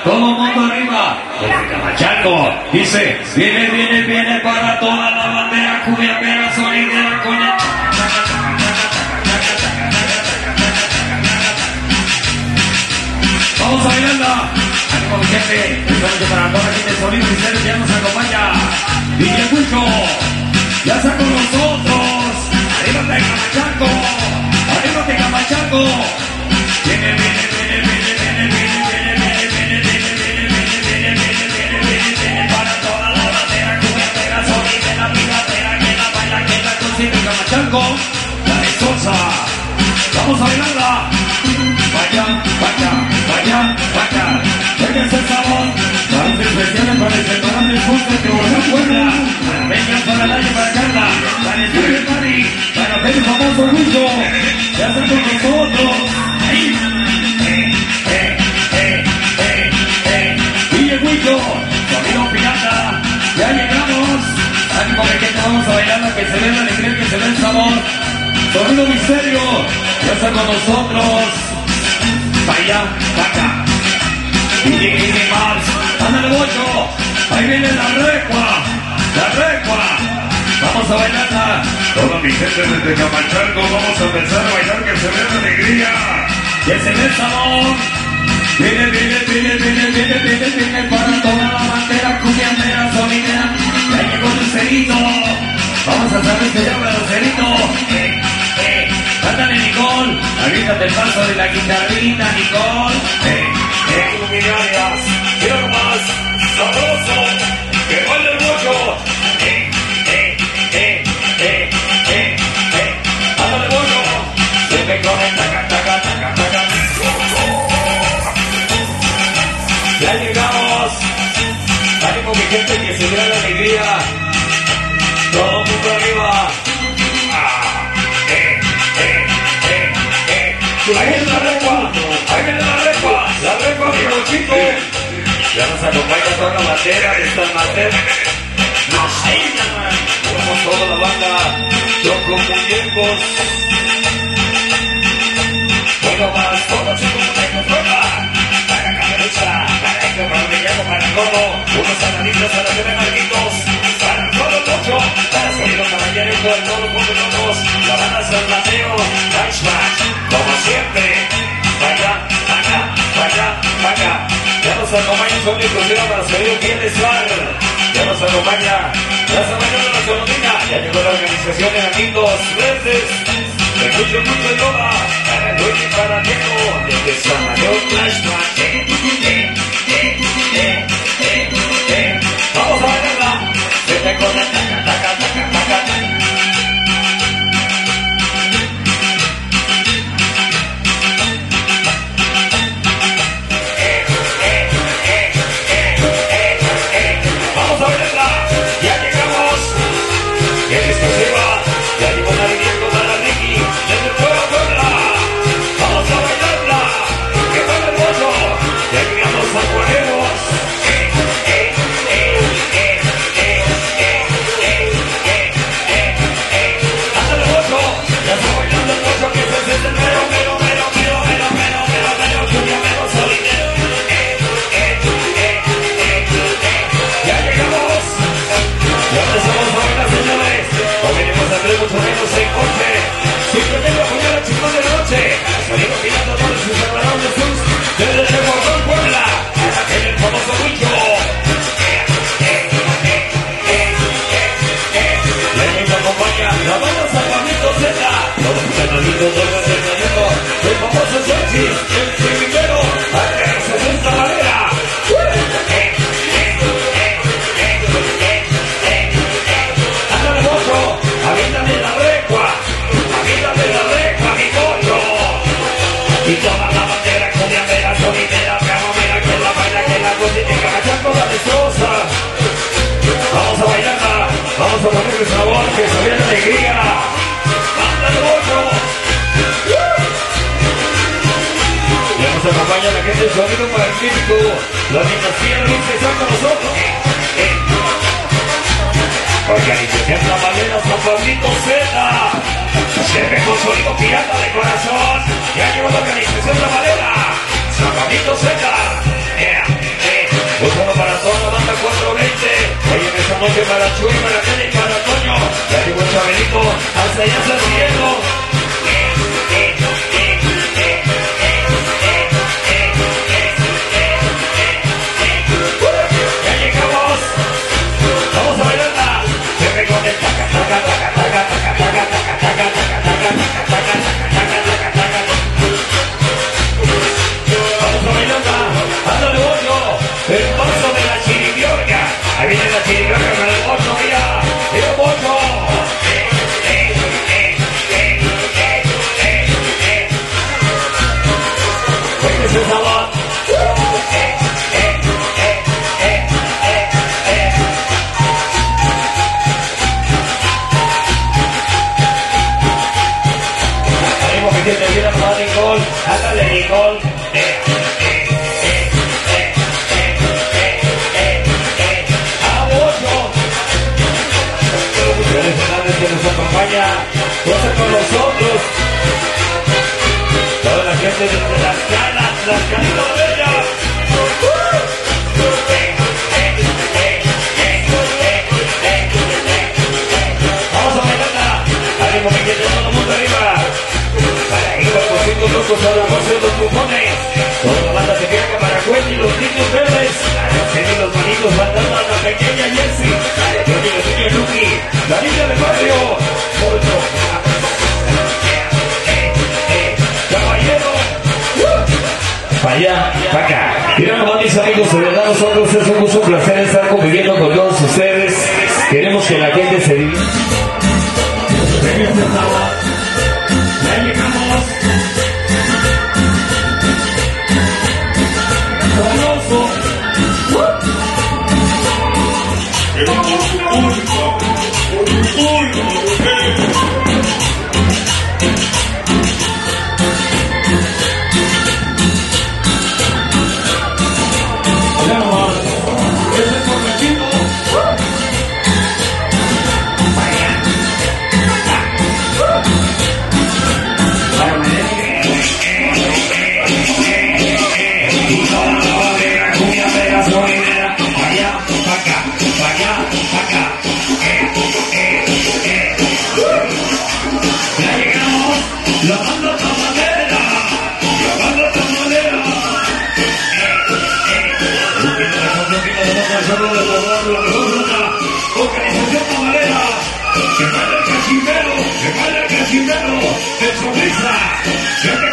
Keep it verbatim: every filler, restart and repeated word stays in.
todo mundo arriba. Desde Camachalco, dice, viene, viene, viene para toda la bandera, cumbiambera, sonidera, con el... Vamos a bailarla. Ánimo, mi gente. Entonces, para toda la gente, sonido oficial ya nos acompaña. D J Cucho, ya está con nosotros. Arriba de Camachalco. Arriba de Camachalco. Viene, viene, viene, viene, viene, viene, viene, viene, viene, viene, viene, viene, viene, viene, viene, para toda la bandera, cumbiambera, sonidera, piratera, que la baila, que la consigue Camachalco. La destroza. Vamos a bailarla. Vaya, vaya, vaya, vaya. Fíjense el sabor. Saludos especiales para el separable Fuste de Borja Puebla. Para Peña, para Laya, para Carla. Para el Super Party. Para el famoso Lucho. Ya está con nosotros. Ahí. Eh, eh, eh, eh, eh. D J Huicho. Sonido pirata. Ya llegamos. Ánimo de que vamos a bailar, que se ve la alegría, que se ve el sabor. Sonido Misterio. Ya está con nosotros. Vaya, vaca. D J Mars, ándale bocho. Ahí viene la recua, la recua. Vamos a bailarla. Toda mi gente desde Camachalco, vamos a empezar a bailar, que se vea la alegría, que se ve el sabor. Viene, viene, viene, viene, viene, viene, viene para toda la bandera, cumbiambera, sonidera. Ya llegó Lucerito. Vamos a saber que llama Lucerito. Eh, eh. Cántale, Nicole. Avítate el paso de la guitarrita, Nicole. Eh, eh, luminarias. Mira nomás. Sabroso. Que baile el bollo. Eh, eh, eh, eh, eh, eh. Ándale, bollo. Siempre con el taca, taca, taca, taca. Ya llegamos. Ánimo, mi gente, que se vea la alegría. Todo el mundo arriba. Ahí viene la recua, ahí viene la recua, la recua, mi bochito. Ya nos acompaña toda la bandera de San Mateo. Ahí somos toda la banda, Choco Muñecos. Bueno más, todos se muñecos, toda. Para Caperucha, para Eco, para Muñeco, para Cono. Unos sanaditos, para los de Marquitos. Para todo el mucho, para Sonido Caballero, todo el mundo, con todos. La banda San Mateo, Flashback. Como siempre, vaya, vaya, vaya, vaya. Ya nos acompaña un sonido exclusivo para Sonido Bienestar. Ya nos acompaña la Semana de la Solomina. Ya llegó la organización de Amigos Verdes. Me escucho mucho en Loba. Para Luis y para Diego. Desde San Mateo Flashback. Eh, eh, eh, eh, eh, eh. Vamos a bailarla. Se te corre, taca, taca, taca, taca. Ya llegó la alegría con la Ricky desde el pueblo Puebla. Vamos a bailarla. Que baila el bollo. Ya llegamos a Cuareros. Eh, eh, eh, eh, eh, eh, eh, eh, eh, eh. Ándale bollo. Ya está bailando el bollo, que se siente el mero, mero, mero, mero, mero, mero, mero, mero, cumbia, mero, solidero. Eh, eh, eh, eh, eh. Ya llegamos. Ya empezamos a bailar, señores. Hoy venimos a traer mucho menos en coche. Simplemente a apoyar al chingón de la noche. Sonido pirata, todos sus separados de sus. Desde el Bordón, Puebla. Hasta en el famoso Huicho. Y ahí nos acompaña la banda Salvamento Z. Todos los hermanitos, todos los hermanitos. El famoso Xochitl, el primero. A realizar esta manera. Avíntame la recua, avíntame la recua, mi pollo. Y toda la bandera, cumbiambera, sonidera, camomera, que la baila, que la goce, que Camachalco la destroza. Vamos a bailarla, vamos a ponerle sabor, que se vea la alegría. ¡Mándale pollo! Ya nos acompaña la gente del Sonido Magnífico, la dinastía de Luis que está con nosotros. Organización La Valera, San Pablito Z. Siempre con sonido pirata de corazón. Ya llegó la organización La Valera, San Pablito Z. Yeah. noche para Chuy, para Kelly, para Toño. Ya llegó el Chabelito, hasta allá está riendo. Ya llegamos. Vamos a bailarla. Se me con el taca, taca, taca, taca, taca, taca, taca, taca, taca, taca, taca, taca, taca. Vamos a bailarla. Ándale, bollo. El paso de la chiribiorca. Ahí viene la chiribiorca con el bollo, mira. Mira el bollo. Este es el sabor. Ánimo que te viene para Nicole. Ándale, Nicole. Que nos acompaña, goza con nosotros. Toda la gente desde las calas, las canitas bellas. Vamos a bailarla. Ánimo que quede todo el mundo arriba. Para ir con cinco locos a la voz de los bufones. Toda la banda se queda para Wendy y los niños verdes. Tienen los manitos mandando a la pequeña Jessie. Tiene los niños Lucky. La niña del barrio. Ocho. Caballero. Para allá, para acá. Miren nomás, mis amigos, de verdad nosotros es un gusto, un placer estar conviviendo con todos ustedes. Queremos que la gente se divierta. Ya llegamos. Famoso. La banda tamalera, la banda tamalera. Organización tamalera. Que baila el cachimero, que baila el cachimero. De sonrisa.